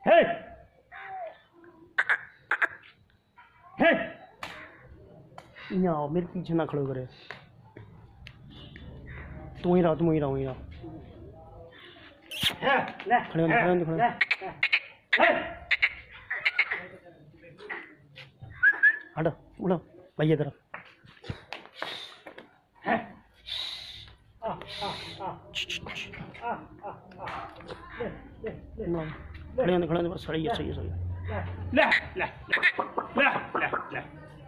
हे हे यहाँ मेरे पीछे ना खड़ो करे, तू ही रहा खड़े हट उड़ा भैया तरफ खड़े बस सही है।